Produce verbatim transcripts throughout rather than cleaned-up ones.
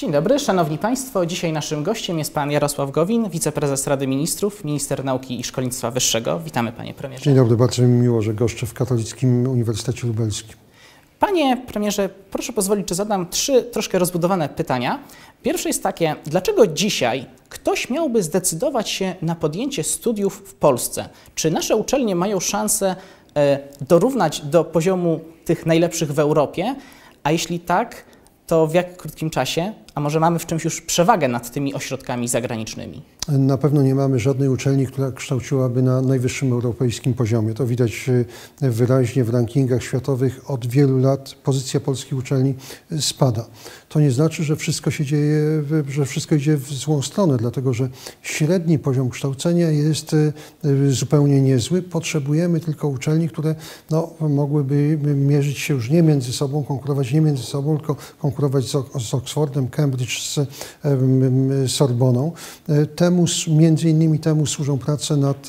Dzień dobry, Szanowni Państwo. Dzisiaj naszym gościem jest Pan Jarosław Gowin, wiceprezes Rady Ministrów, minister nauki i szkolnictwa wyższego. Witamy, Panie Premierze. Dzień dobry, bardzo mi miło, że goszczę w Katolickim Uniwersytecie Lubelskim. Panie Premierze, proszę pozwolić, że zadam trzy troszkę rozbudowane pytania. Pierwsze jest takie, dlaczego dzisiaj ktoś miałby zdecydować się na podjęcie studiów w Polsce? Czy nasze uczelnie mają szansę e, dorównać do poziomu tych najlepszych w Europie? A jeśli tak, to w jak krótkim czasie? A może mamy w czymś już przewagę nad tymi ośrodkami zagranicznymi? Na pewno nie mamy żadnej uczelni, która kształciłaby na najwyższym europejskim poziomie. To widać wyraźnie w rankingach światowych. Od wielu lat pozycja polskich uczelni spada. To nie znaczy, że wszystko się dzieje, że wszystko idzie w złą stronę, dlatego że średni poziom kształcenia jest zupełnie niezły. Potrzebujemy tylko uczelni, które no, mogłyby mierzyć się już nie między sobą, konkurować nie między sobą, tylko konkurować z Oxfordem, Cambridge, z Sorboną. Temu, między innymi temu służą prace nad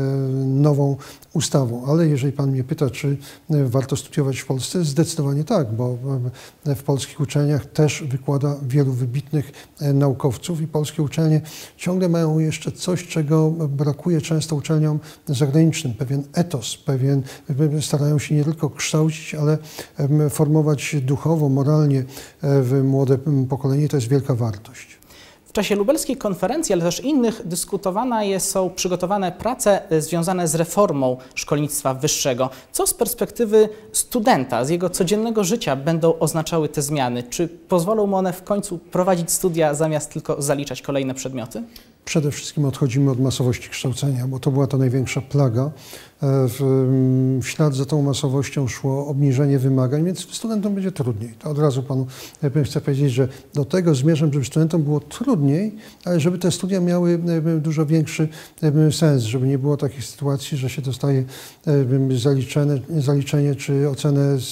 nową ustawą. Ale jeżeli Pan mnie pyta, czy warto studiować w Polsce, zdecydowanie tak, bo w polskich uczelniach też wykłada wielu wybitnych naukowców i polskie uczelnie ciągle mają jeszcze coś, czego brakuje często uczelniom zagranicznym. Pewien etos, pewien, starają się nie tylko kształcić, ale formować duchowo, moralnie młode pokolenie. To jest wielka wartość. W czasie lubelskiej konferencji, ale też innych, dyskutowane jest, są przygotowane prace związane z reformą szkolnictwa wyższego. Co z perspektywy studenta, z jego codziennego życia będą oznaczały te zmiany? Czy pozwolą mu one w końcu prowadzić studia, zamiast tylko zaliczać kolejne przedmioty? Przede wszystkim odchodzimy od masowości kształcenia, bo to była ta największa plaga. W, w ślad za tą masowością szło obniżenie wymagań, więc studentom będzie trudniej. To od razu Panu chcę powiedzieć, że do tego zmierzam, żeby studentom było trudniej, ale żeby te studia miały dużo większy sens, żeby nie było takich sytuacji, że się dostaje zaliczenie, zaliczenie czy ocenę z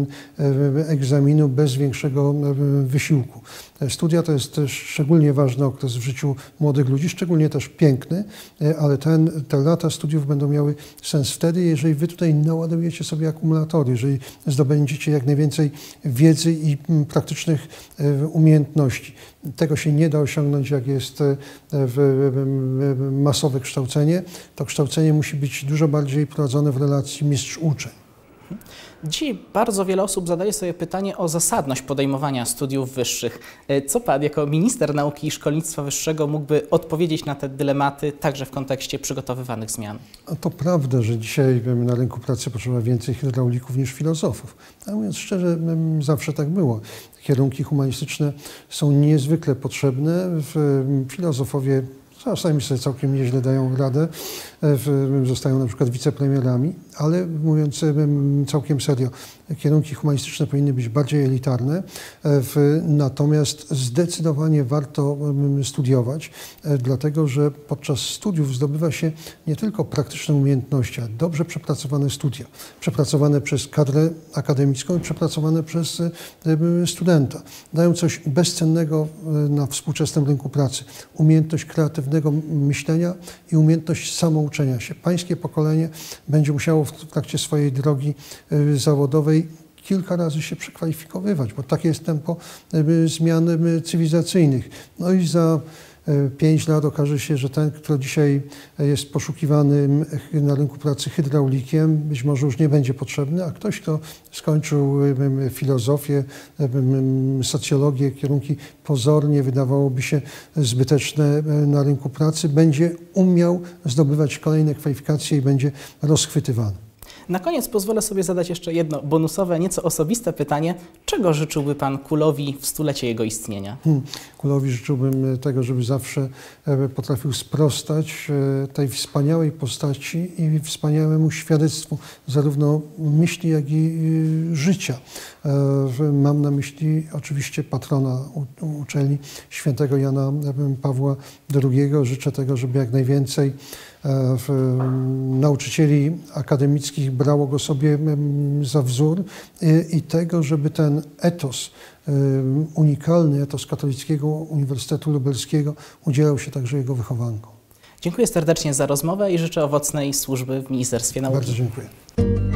egzaminu bez większego wysiłku. Studia to jest też szczególnie ważny okres w życiu młodych ludzi, szczególnie też piękny, ale ten, te lata studiów będą miały sens wtedy, jeżeli Wy tutaj naładujecie sobie akumulatory, jeżeli zdobędziecie jak najwięcej wiedzy i praktycznych umiejętności. Tego się nie da osiągnąć, jak jest masowe kształcenie. To kształcenie musi być dużo bardziej prowadzone w relacji mistrz-uczeń. Dzisiaj bardzo wiele osób zadaje sobie pytanie o zasadność podejmowania studiów wyższych. Co Pan jako minister nauki i szkolnictwa wyższego mógłby odpowiedzieć na te dylematy, także w kontekście przygotowywanych zmian? To prawda, że dzisiaj na rynku pracy potrzeba więcej hydraulików niż filozofów. A mówiąc szczerze, zawsze tak było. Kierunki humanistyczne są niezwykle potrzebne. Filozofowie czasami sobie całkiem nieźle dają radę, zostają na przykład wicepremierami, ale mówiąc całkiem serio, kierunki humanistyczne powinny być bardziej elitarne, natomiast zdecydowanie warto studiować, dlatego że podczas studiów zdobywa się nie tylko praktyczne umiejętności, ale dobrze przepracowane studia, przepracowane przez kadrę akademicką i przepracowane przez studenta. Dają coś bezcennego na współczesnym rynku pracy. Umiejętność kreatywnego myślenia i umiejętność samouczenia się. Pańskie pokolenie będzie musiało w trakcie swojej drogi zawodowej kilka razy się przekwalifikowywać, bo takie jest tempo zmian cywilizacyjnych. No i za pięć lat okaże się, że ten, kto dzisiaj jest poszukiwany na rynku pracy hydraulikiem, być może już nie będzie potrzebny, a ktoś, kto skończył filozofię, socjologię, kierunki pozornie wydawałoby się zbyteczne na rynku pracy, będzie umiał zdobywać kolejne kwalifikacje i będzie rozchwytywany. Na koniec pozwolę sobie zadać jeszcze jedno bonusowe, nieco osobiste pytanie. Czego życzyłby Pan Kulowi w stulecie jego istnienia? Hmm. Kulowi życzyłbym tego, żeby zawsze potrafił sprostać tej wspaniałej postaci i wspaniałemu świadectwu zarówno myśli, jak i życia. Mam na myśli oczywiście patrona uczelni, świętego Jana Pawła drugiego. Życzę tego, żeby jak najwięcej nauczycieli akademickich brało go sobie za wzór i tego, żeby ten etos, unikalny etos Katolickiego Uniwersytetu Lubelskiego udzielał się także jego wychowankom. Dziękuję serdecznie za rozmowę i życzę owocnej służby w Ministerstwie Nauki. Bardzo dziękuję.